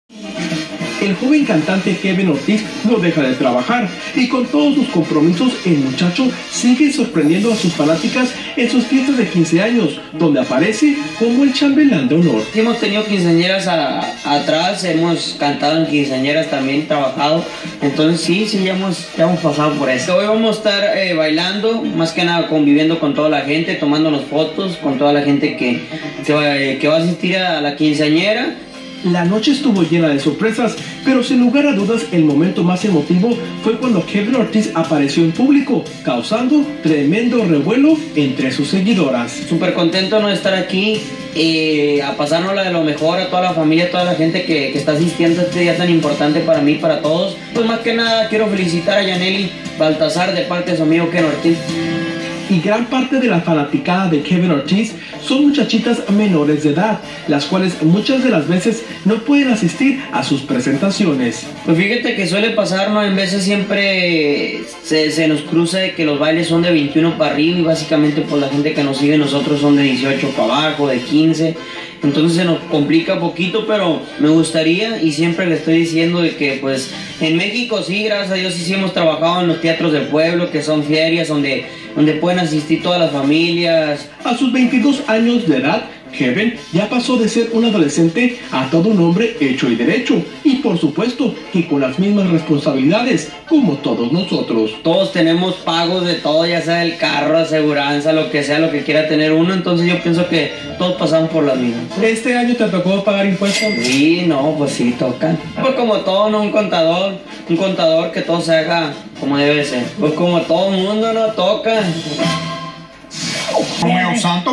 El joven cantante Kevin Ortiz no deja de trabajar y con todos sus compromisos el muchacho sigue sorprendiendo a sus fanáticas en sus fiestas de 15 años, donde aparece como el chambelán de honor. Hemos tenido quinceañeras atrás, hemos cantado en quinceañeras también, trabajado, entonces sí, ya hemos pasado por eso. Hoy vamos a estar bailando, más que nada conviviendo con toda la gente, tomándonos fotos con toda la gente que va a asistir a la quinceañera. La noche estuvo llena de sorpresas, pero sin lugar a dudas el momento más emotivo fue cuando Kevin Ortiz apareció en público, causando tremendo revuelo entre sus seguidoras. Súper contento de estar aquí, a pasárnosla de lo mejor a toda la familia, a toda la gente que está asistiendo a este día tan importante para mí, para todos. Pues más que nada quiero felicitar a Yaneli Baltasar de parte de su amigo Kevin Ortiz. Y gran parte de la fanaticada de Kevin Ortiz son muchachitas menores de edad, las cuales muchas de las veces no pueden asistir a sus presentaciones. Pues fíjate que suele pasar, ¿no? En veces siempre se nos cruza de que los bailes son de 21 para arriba y básicamente por la gente que nos sigue nosotros son de 18 para abajo, de 15. Entonces se nos complica poquito, pero me gustaría y siempre le estoy diciendo de que pues en México sí, gracias a Dios sí hemos trabajado en los teatros del pueblo, que son ferias donde pueden asistir todas las familias. A sus 22 años de edad, Kevin ya pasó de ser un adolescente a todo un hombre hecho y derecho, y por supuesto que con las mismas responsabilidades como todos nosotros. Todos tenemos pagos de todo, ya sea el carro, aseguranza, lo que sea, lo que quiera tener uno, entonces yo pienso que todos pasamos por las mismas. ¿Este año te tocó pagar impuestos? Sí, no, pues sí, tocan. Pues como todo, ¿no? Un contador que todo se haga como debe ser. Pues como todo mundo no toca. Romeo Santos.